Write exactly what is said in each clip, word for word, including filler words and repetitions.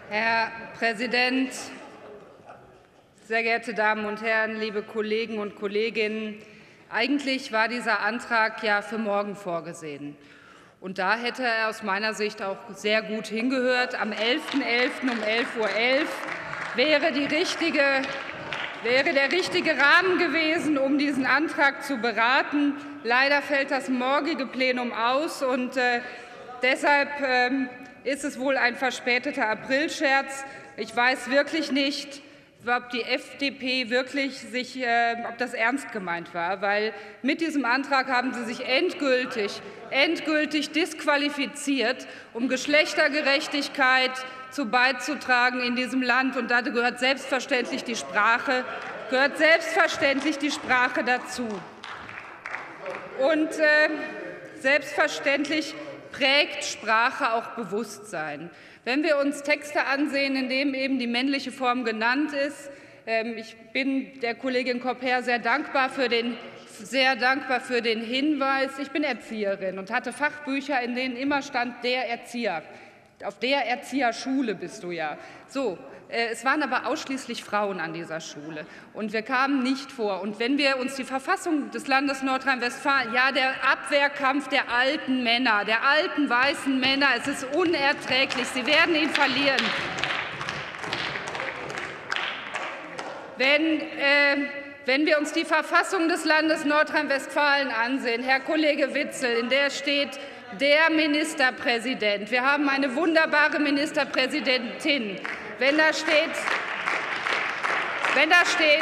Herr Präsident, sehr geehrte Damen und Herren, liebe Kollegen und Kolleginnen! Eigentlich war dieser Antrag ja für morgen vorgesehen. Und da hätte er aus meiner Sicht auch sehr gut hingehört. Am elften elften um elf Uhr elf wäre, die richtige, wäre der richtige Rahmen gewesen, um diesen Antrag zu beraten. Leider fällt das morgige Plenum aus, und äh, deshalb äh, ist es wohl ein verspäteter Aprilscherz. Ich weiß wirklich nicht, ob die F D P wirklich sich, äh, ob das ernst gemeint war, weil mit diesem Antrag haben Sie sich endgültig, endgültig disqualifiziert, um Geschlechtergerechtigkeit zu beizutragen in diesem Land. Und da gehört selbstverständlich die Sprache, gehört selbstverständlich die Sprache dazu. Und äh, selbstverständlich prägt Sprache auch Bewusstsein. Wenn wir uns Texte ansehen, in denen eben die männliche Form genannt ist, ähm, ich bin der Kollegin Kopper sehr dankbar für den sehr dankbar für den Hinweis. Ich bin Erzieherin und hatte Fachbücher, in denen immer stand der Erzieher. Auf der Erzieherschule bist du ja. So. Es waren aber ausschließlich Frauen an dieser Schule, und wir kamen nicht vor. Und wenn wir uns die Verfassung des Landes Nordrhein-Westfalen, ja, der Abwehrkampf der alten Männer, der alten weißen Männer, es ist unerträglich, sie werden ihn verlieren. Wenn, äh, wenn wir uns die Verfassung des Landes Nordrhein-Westfalen ansehen, Herr Kollege Witzel, in der steht der Ministerpräsident. Wir haben eine wunderbare Ministerpräsidentin. Wenn da steht, wenn da steht,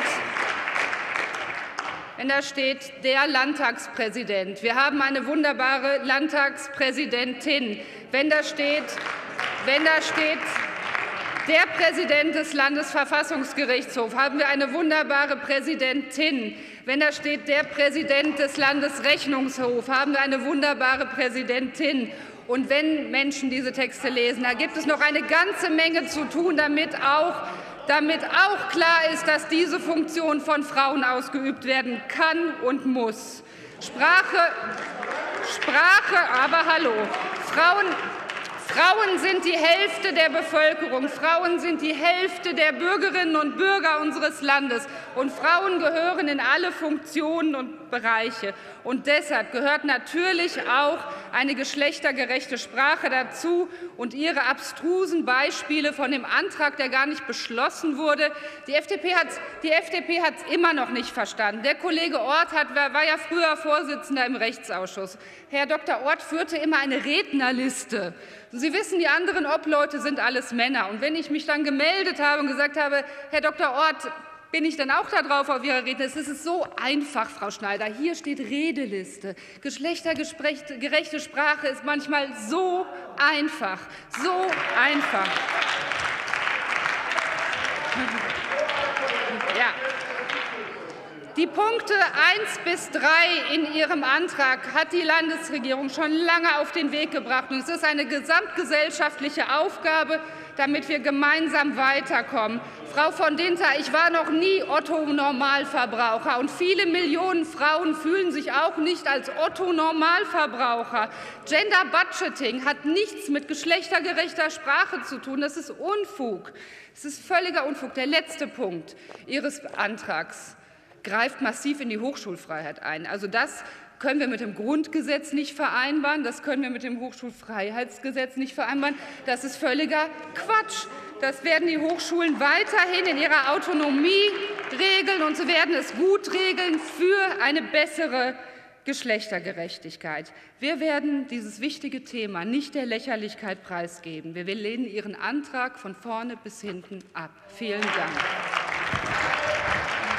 wenn da steht der Landtagspräsident. Wir haben eine wunderbare Landtagspräsidentin. Wenn da steht, wenn da steht der Präsident des Landesverfassungsgerichtshofs, haben wir eine wunderbare Präsidentin. Wenn da steht der Präsident des Landesrechnungshofs, haben wir eine wunderbare Präsidentin. Und wenn Menschen diese Texte lesen, da gibt es noch eine ganze Menge zu tun, damit auch, damit auch klar ist, dass diese Funktion von Frauen ausgeübt werden kann und muss. Sprache, Sprache, aber hallo, Frauen, Frauen sind die Hälfte der Bevölkerung. Frauen sind die Hälfte der Bürgerinnen und Bürger unseres Landes. Und Frauen gehören in alle Funktionen und Bereiche. Und deshalb gehört natürlich auch eine geschlechtergerechte Sprache dazu. Und Ihre abstrusen Beispiele von dem Antrag, der gar nicht beschlossen wurde, die F D P hat es immer noch nicht verstanden. Der Kollege Orth hat, war ja früher Vorsitzender im Rechtsausschuss. Herr Doktor Orth führte immer eine Rednerliste. Sie wissen, die anderen Obleute sind alles Männer. Und wenn ich mich dann gemeldet habe und gesagt habe, Herr Doktor Orth, bin ich dann auch da drauf auf Ihrer Rednerliste? Es ist so einfach, Frau Schneider. Hier steht Redeliste. Geschlechtergerechte Sprache ist manchmal so einfach, so einfach. Ja. Die Punkte eins bis drei in Ihrem Antrag hat die Landesregierung schon lange auf den Weg gebracht. Und es ist eine gesamtgesellschaftliche Aufgabe, damit wir gemeinsam weiterkommen. Frau von Dinter, ich war noch nie Otto-Normalverbraucher, und viele Millionen Frauen fühlen sich auch nicht als Otto-Normalverbraucher. Gender Budgeting hat nichts mit geschlechtergerechter Sprache zu tun. Das ist Unfug. Es ist völliger Unfug. Der letzte Punkt Ihres Antrags greift massiv in die Hochschulfreiheit ein. Also das können wir mit dem Grundgesetz nicht vereinbaren, das können wir mit dem Hochschulfreiheitsgesetz nicht vereinbaren. Das ist völliger Quatsch. Das werden die Hochschulen weiterhin in ihrer Autonomie regeln, und sie werden es gut regeln für eine bessere Geschlechtergerechtigkeit. Wir werden dieses wichtige Thema nicht der Lächerlichkeit preisgeben. Wir lehnen Ihren Antrag von vorne bis hinten ab. Vielen Dank.